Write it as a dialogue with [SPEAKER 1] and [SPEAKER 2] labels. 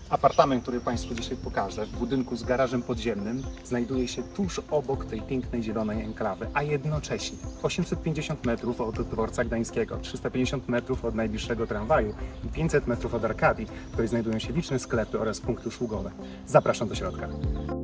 [SPEAKER 1] Apartament, który Państwu dzisiaj pokażę, w budynku z garażem podziemnym, znajduje się tuż obok tej pięknej zielonej enklawy, a jednocześnie 850 metrów od dworca gdańskiego, 350 metrów od najbliższego tramwaju i 500 metrów od Arkadii, w której znajdują się liczne sklepy oraz punkty usługowe. Zapraszam do środka.